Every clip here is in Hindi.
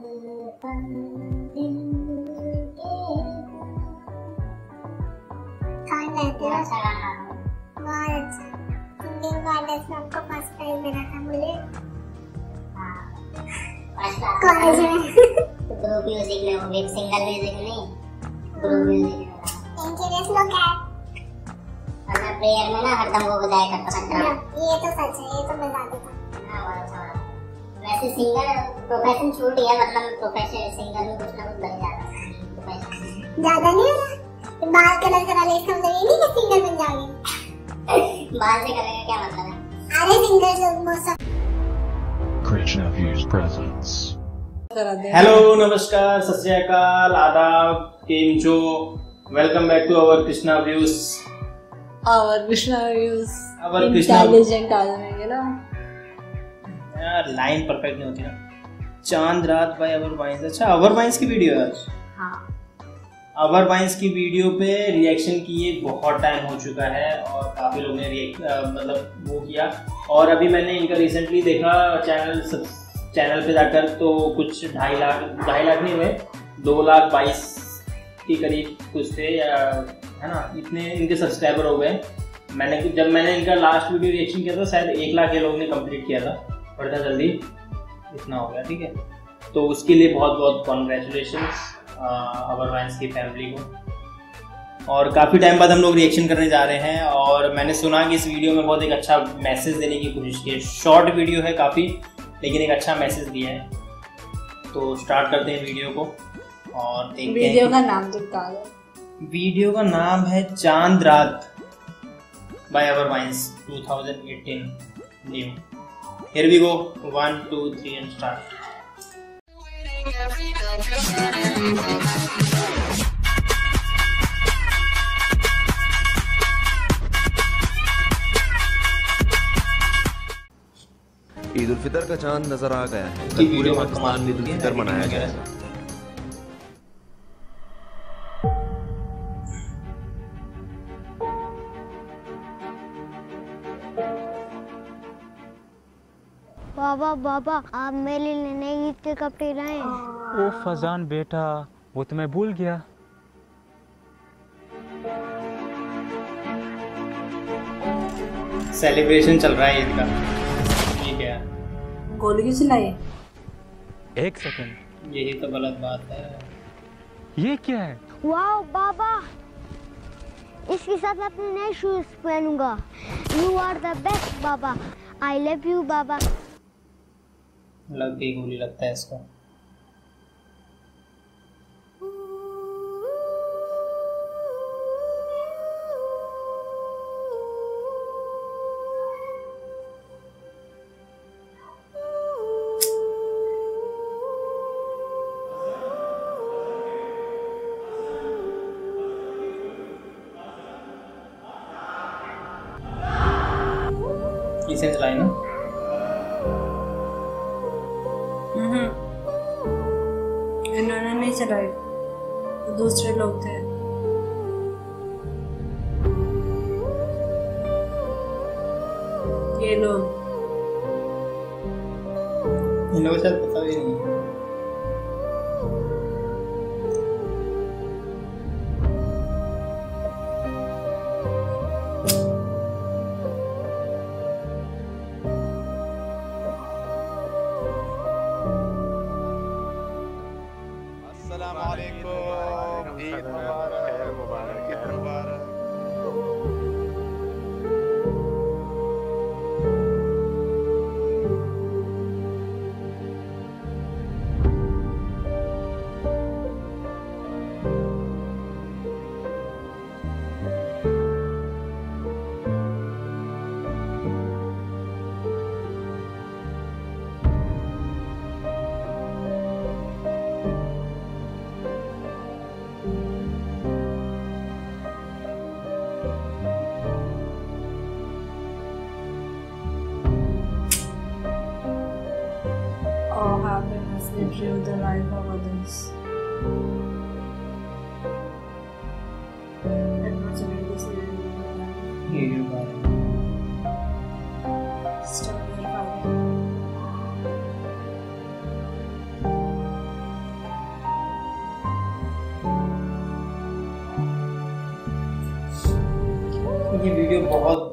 अच्छा गाना बहुत अच्छा सिंगिंग कॉन्टेस्ट में हमको फर्स्ट प्राइज मिला था मुझे कॉलेज में ग्रुप म्यूजिक में हो गया सिंगल म्यूजिक नहीं ग्रुप म्यूजिक में इंजीनियर्स लोग क्या मैं प्रेयर में ना हरदम वो बजाया करता था ये तो सच है ये तो बजा देता वैसे सिंगर प्रोफेशन छूट गया मतलब प्रोफेशन सिंगर में कुछ ना कुछ बन जाता है ज्यादा नहीं होगा बाल कलर करा ले इसका मतलब ये नहीं कि सिंगर बन जाओगे बाल से करेगा क्या मतलब है अरे सिंगर लोग बहुत Krishna Views presents. हेलो नमस्कार सत श्री अकाल आदाब केम जो welcome back to our Krishna views intelligent आदमी है ना यार लाइन परफेक्ट नहीं होती ना चांद रात बाय अवर वाइन्स अच्छा अवर वाइन्स की वीडियो है आज हाँ अवर वाइन्स की वीडियो पे रिएक्शन किए बहुत टाइम हो चुका है और काफ़ी लोगों ने मतलब वो किया और अभी मैंने इनका रिसेंटली देखा चैनल पे जाकर तो कुछ 2.5 लाख नहीं हुए 2,22,000 के करीब कुछ थे या है ना इतने इनके सब्सक्राइबर हो गए जब मैंने इनका लास्ट वीडियो रिएक्शन किया था शायद 1 लाख के लोगों ने कंप्लीट किया था और इतना जल्दी इतना हो गया ठीक है तो उसके लिए बहुत बहुत कॉन्ग्रेचुलेशंस अवर वाइन्स की फैमिली को और काफ़ी टाइम बाद हम लोग रिएक्शन करने जा रहे हैं और मैंने सुना कि इस वीडियो में बहुत एक अच्छा मैसेज देने की कोशिश की है शॉर्ट वीडियो है काफ़ी लेकिन एक अच्छा मैसेज दिया है तो स्टार्ट करते हैं वीडियो को और देखते हैं वीडियो का नाम तो बता दो वीडियो का नाम है चांद रात by our vines 2018 new here we go 1 2 3 and start Eid ul Fitr का चांद नजर आ गया है कल पूरे पाकिस्तान में ईद उल फितर मनाया गया है बाबा बाबा आप मेरे लिए नए ईद के कपड़े लाए ओ फजान बेटा वो तो मैं भूल गया सेलिब्रेशन चल रहा है ईद का ठीक है गोली क्यों चलाई एक सेकंड यही तो गलत बात है ये क्या है वाओ बाबा इसके साथ मैं अपने नए शूज पहनूंगा यू आर द बेस्ट बाबा आई लव यू बाबा लग गई गोली लगता है इसको इसे चलाई ना इन्होंने नहीं चलाई तो दूसरे लोग थे ये लोग इन लोगों को शायद पता भी नहीं है अस्सलामुअलैकुम ईद मुबारक खैर मुबारक खैर मुबारक all happiness live the life of others. That was a really serious ये जो बात है Stop very fine. ये वीडियो बहुत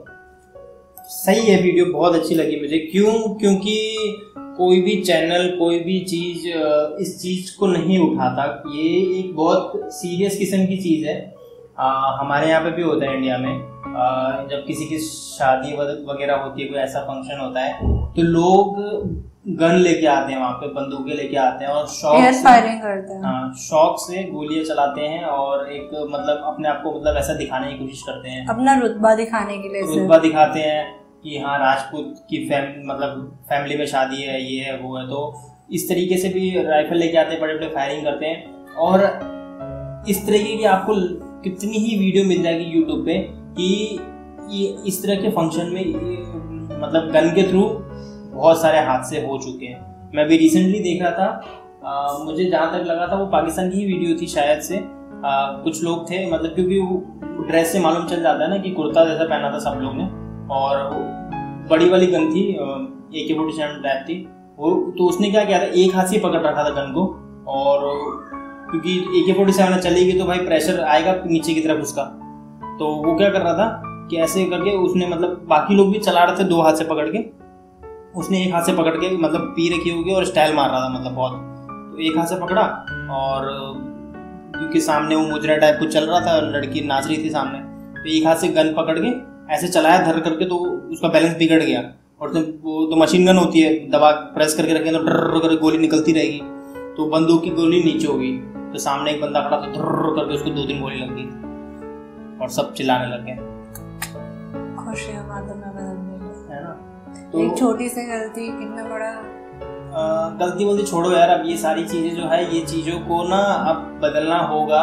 सही है, वीडियो बहुत अच्छी लगी मुझे। क्यों? क्योंकि कोई भी चैनल, कोई भी चीज़ इस चीज़ को नहीं उठाता। ये एक बहुत सीरियस किस्म की चीज़ है। हमारे यहाँ पे भी होता है इंडिया में, जब किसी की शादी वगैरह होती है, कोई ऐसा फंक्शन होता है, तो लोग गन लेके आते हैं, वहाँ पे बंदूकें लेके आते हैं और फायरिंग करते हैं। हाँ, शौक से गोलियां चलाते हैं और एक मतलब अपने आप को मतलब ऐसा दिखाने की कोशिश करते हैं, अपना रुतबा दिखाने के लिए, रुतबा दिखाते हैं कि हाँ राजपूत की फैमिली में शादी है, ये है वो है। तो इस तरीके से भी राइफल लेके आते हैं, बड़े बड़े फायरिंग करते हैं। और इस तरीके की आपको कितनी ही वीडियो मिल जाएगी यूट्यूब पे कि ये इस तरह के फंक्शन में मतलब गन के थ्रू बहुत सारे हादसे हो चुके हैं। मैं भी रिसेंटली देख रहा था, मुझे जहाँ तक लगा था वो पाकिस्तान की ही वीडियो थी शायद से। कुछ लोग थे, मतलब क्योंकि वो ड्रेस से मालूम चल जाता है ना कि कुर्ता जैसा पहना था सब लोग ने, और बड़ी वाली गन थी, AK-47 टाइप थी वो। तो उसने क्या किया था, एक हाथ से पकड़ रखा था गन को, और क्योंकि AK-47 चलेगी तो भाई प्रेशर आएगा नीचे की तरफ उसका। तो वो क्या कर रहा था कि ऐसे करके उसने मतलब बाकी लोग भी चला रहे थे दो हाथ से पकड़ के, उसने एक हाथ से पकड़ के मतलब पी रखी होगी और स्टाइल मार रहा था मतलब बहुत। तो एक हाथ से पकड़ा, और क्योंकि सामने वो मुजरा टाइप कुछ चल रहा था, लड़की नाच रही थी सामने, तो एक हाथ से गन पकड़ के ऐसे चलाया धर करके, तो उसका बैलेंस बिगड़ गया। और वो तो मशीन गन होती है, दबा प्रेस करके रखें तो डर करके गोली निकलती रहेगी, तो बंदूक की गोली नीचे हो गई। तो सामने एक बंदा खड़ा था, धर करके उसको 2-3 गोली लग गई और सब चिल्लाने लग गए। खुशियां मातम में बदल गई है ना। तो एक छोटी सी गलती कितना बड़ा गलती वलती छोड़ो यार, अब ये सारी चीजें जो है, ये चीजों को ना अब बदलना होगा।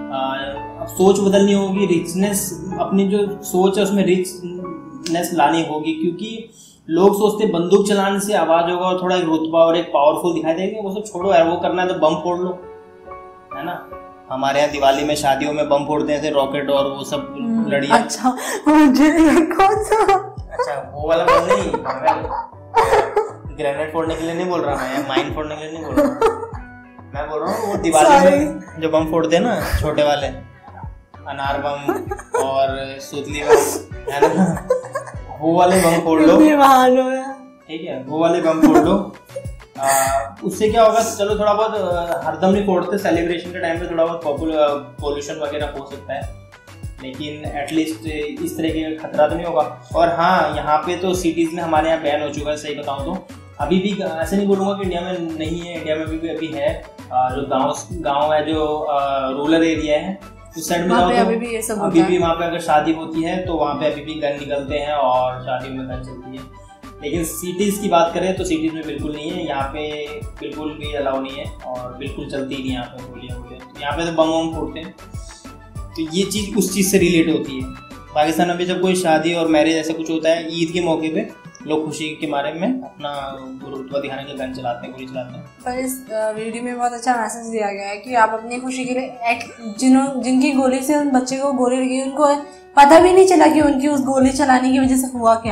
अब सोच बदलनी होगी, रिचनेस, अपनी जो सोच है उसमें रिचनेस लानी होगी। क्योंकि लोग सोचते बंदूक चलाने से आवाज होगा और थोड़ा एक रुतबा और एक पावरफुल दिखाई देगा, वो सब छोड़ो यार। वो करना है तो बम फोड़ लो, है ना। हमारे यहाँ दिवाली में शादियों में बम फोड़ते हैं, रॉकेट और वो सब लड़ियाँ। अच्छा, मुझे कौन सा? अच्छा, वो वाला बम नहीं, ग्रेनेड फोड़ने के लिए नहीं बोल रहा मैं, माइन फोड़ने के लिए नहीं बोल रहा मैं बोल रहा हूँ वो दिवाली में जो बम फोड़ते हैं ना, छोटे वाले अनार बम और सुतली बम, है ना, वो वाले बम फोड़ लो, ठीक है, वो वाले बम फोड़ लो। उससे क्या होगा, चलो थोड़ा बहुत हरदम नहीं फोड़ते, सेलिब्रेशन के टाइम पे थोड़ा बहुत पोल्यूशन वगैरह हो सकता है, लेकिन एटलीस्ट इस तरह का खतरा तो नहीं होगा। और हाँ, यहाँ पे तो सिटीज़ में हमारे यहाँ बैन हो चुका है, सही बताऊँ तो। अभी भी ऐसे नहीं बोलूँगा कि इंडिया में नहीं है, इंडिया में भी अभी है। जो गांव है, जो रूरल एरिया है, उस साइड में जाओ तो अभी भी वहाँ पे अगर शादी होती है तो वहाँ पे अभी भी गन निकलते हैं और शादी में गन चलती है। लेकिन सिटीज़ की बात करें तो सिटीज़ में बिल्कुल नहीं है, यहाँ पे बिल्कुल भी अलाउ नहीं है और बिल्कुल चलती ही नहीं यहाँ पे गोलियाँ। यहाँ पे तो बम वम फोड़ते हैं, तो ये चीज़ उस चीज़ से रिलेट होती है। पाकिस्तान में भी जब कोई शादी और मैरिज ऐसा कुछ होता है, ईद के मौके पे लोग खुशी के मारे में अपना रुतबा दिखाने के लिए गन चलाते हैं, गोली चलाते हैं। पर इस वीडियो में बहुत अच्छा मैसेज दिया गया है कि आप अपनी खुशी के लिए जिनकी गोली से उन बच्चे को गोली लगी, उनको पता भी नहीं चला कि उनकी उस गोली चलाने की वजह से हुआ क्या,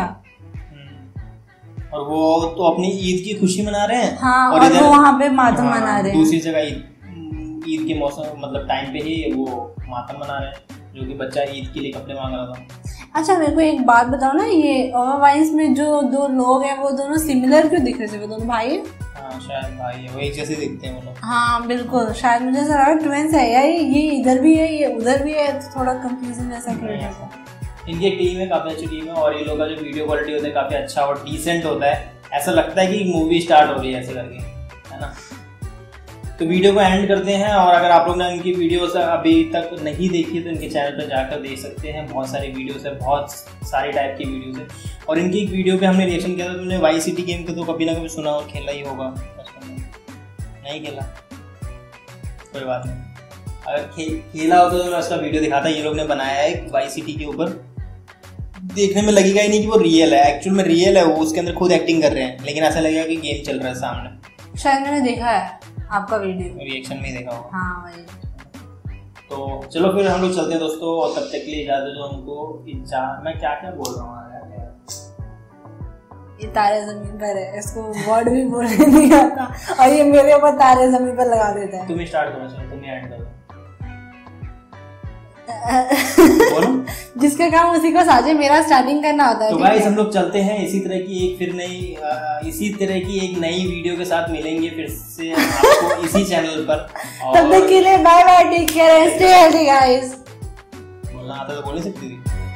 और वो तो अपनी ईद की खुशी मना रहे हैं। हाँ, और वो वहाँ पे मातम मना रहे हैं। दूसरी जगह ईद के मौसम मतलब टाइम पे ही वो मातम मना रहे हैं, जो कि बच्चा ईद के लिए कपड़े मांग रहा था। अच्छा, मेरे को एक बात बताओ ना, ये ओवर वाइन्स में जो दो लोग हैं वो दोनों सिमिलर क्यों दिख रहे थे? वो दोनों भाई है? हाँ, शायद भाई है, वो एक जैसे दिखते हैं वो लोग। हाँ बिल्कुल, शायद मुझे ऐसा लगा ट्विंस है या ये इधर भी है ये उधर भी है, तो थोड़ा कंफ्यूजन जैसा क्रिएट होता है। इनकी टीम है, काफ़ी अच्छी टीम है, और ये लोग का जो वीडियो क्वालिटी होता है काफ़ी अच्छा और डिसेंट होता है। ऐसा लगता है कि एक मूवी स्टार्ट हो रही है ऐसे करके, है ना। तो वीडियो को एंड करते हैं, और अगर आप लोग ने इनकी वीडियोस अभी तक नहीं देखी तो इनके चैनल पर जाकर देख सकते हैं। बहुत सारी वीडियोस है, बहुत सारी टाइप की वीडियोस है। और इनकी एक वीडियो पे हमने रिएक्शन किया था, तुमने वाई सिटी गेम को तो कभी ना कभी सुना और खेला ही होगा बचपन में। नहीं खेला, कोई बात नहीं, अगर खेला होता तो मैं उसका वीडियो दिखाता। ये लोग ने बनाया है वाई सिटी के ऊपर, देखने में लगेगा ही नहीं कि वो रियल है, एक्चुअल में रियल है, वो उसके अंदर खुद एक्टिंग कर रहे हैं, लेकिन ऐसा लगेगा कि गेम चल रहा है सामने। शायद मैंने देखा है आपका वीडियो, रिएक्शन में देखा होगा। हाँ वही। तो चलो फिर हम लोग चलते हैं दोस्तों, और तब तक के लिए इजाजत दो हमको। मैं क्या क्या बोल रहा हूँ यार, ये तारे जमीन पर है, इसको वर्ड भी बोलने नहीं आता, और ये मेरे ऊपर तारे जमीन पर लगा देता है। तुम स्टार्ट करो, चलो तुम एंड करो। बोलो। जिसका काम उसी को साझे, मेरा स्टार्टिंग करना होता है। तो गाइस हम लोग चलते हैं इसी तरह की एक नई वीडियो के साथ मिलेंगे फिर से आपको इसी चैनल पर। तब तक के लिए bye bye, take care, stay healthy guys. बोलना आता तो बोल नहीं सकती थी।